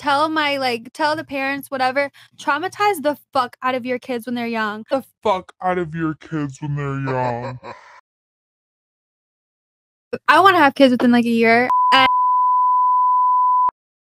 tell the parents, whatever, traumatize the fuck out of your kids when they're young. The fuck out of your kids when they're young. I want to have kids within like a year.